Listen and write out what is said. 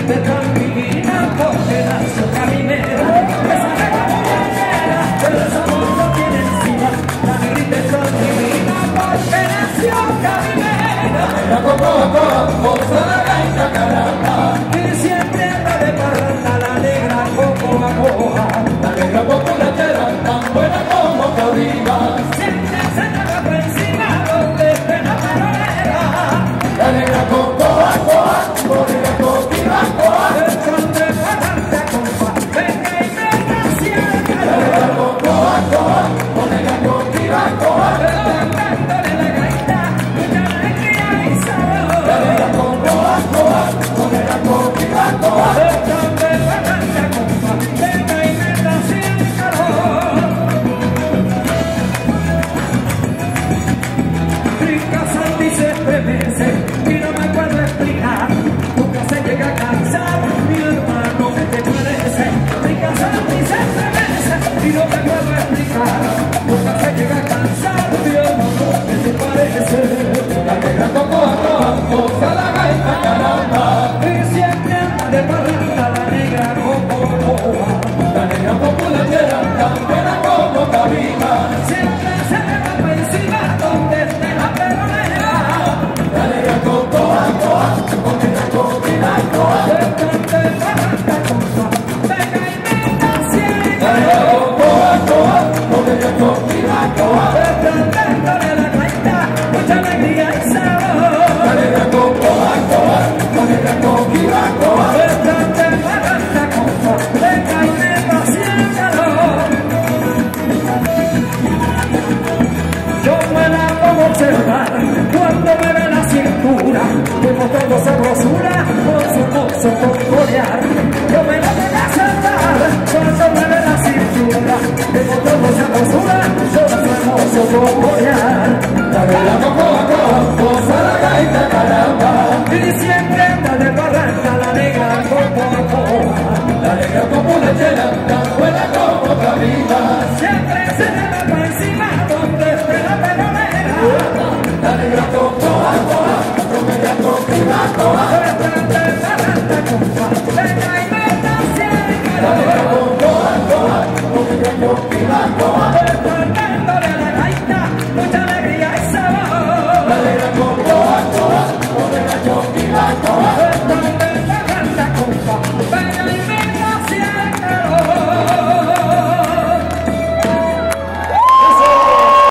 de tan divina, porque nació caminera. Esa negra muñequera, pero esa voz no tiene encima. La negrita es tan divina, porque nació caminera. La cocoa, goza la gaita caramba. Y siempre anda de parranda la negra cocoa. La negra populatera, tan buena como cabina. Siempre se agarra por encima donde esté la perolera. La negra cocoa, con el coquina, El son de parranda, compa, venga y venga siempre. la negra cocoa, con el coquina, Dándole la gaita, mucha alegría y sabor. la negra cocoa, con el coquina, El son de parranda, compa, venga y venga sin calor. Rica Sandy se estremece y no me puedo explicar. Nunca se llega a cansar, mi hermano me te parece. Rica Sandy se estremece y no me puedo explicar. Nunca se llega a cansar, mi hermano me te parece. la negra cocoa, goza la gaita caramba. Y siempre anda de parranda la negra cocoa. La negra populatera, tan buena como cabina. Siempre se me va por encima donde esté la perolera. La negra cocoa, con el coquina, El son de parranda, compa, venga y venga siempre. la negra cocoa, con el coquina, Dándole la gaita, mucha alegría y sabor. la negra cocoa, con el coquina, Dándole la gaita, compa, venga y venga sin calor. Yo me la pongo a observar cuando me ve la cintura, demostrando sabrosura con su mozo corear. Yo me la voy a observar cuando me ve la cintura, demostrando sabrosura con su mozo corear. la negra cocoa, goza la gaita caramba. Y siempre anda de parranda la negra cocoa. La negra populatera, tan buena como cabina. Siempre se le va por encima donde esté la perolera. La negra cocoa, con el coquina, Dándole la gaita, compa,